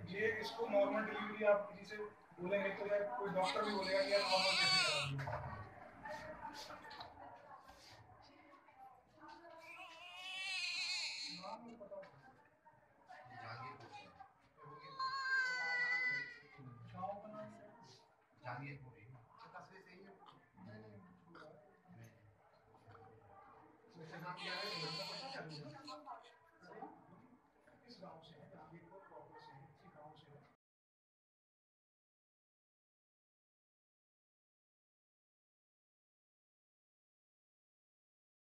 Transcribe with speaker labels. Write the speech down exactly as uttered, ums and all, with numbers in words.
Speaker 1: ये इसको normal delivery आप किसी से बोलेंगे तो यार कोई डॉक्टर भी बोलेगा कि यार नॉर्मल कैसे करा दिया। नाम नहीं पता।
Speaker 2: जहांगीरपुर से
Speaker 1: गाँव का नाम क्या है?
Speaker 2: जहांगीरपुर ही तस्वीर सही है।
Speaker 1: नहीं नहीं पूरा है।
Speaker 2: नहीं
Speaker 1: वैसे नाम क्या है?